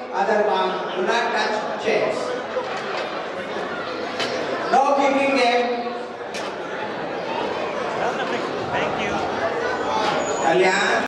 other palm. Do not touch chairs. No kicking them. Thank you. Kalyan.